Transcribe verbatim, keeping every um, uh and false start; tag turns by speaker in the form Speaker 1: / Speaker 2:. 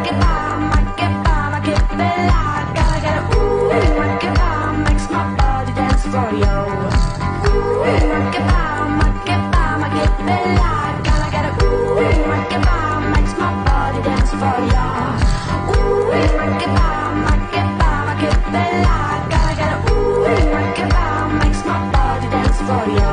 Speaker 1: get by, might get by, might get by. Gotta get a ooh, might get by, makes my body dance for you. Ooh, might get by, might get by, might get by. Gotta get a ooh, might get by, makes my body dance for you. Ooh, might get by, might get by, might get by. Gotta get a ooh, might get by, makes my body dance for you.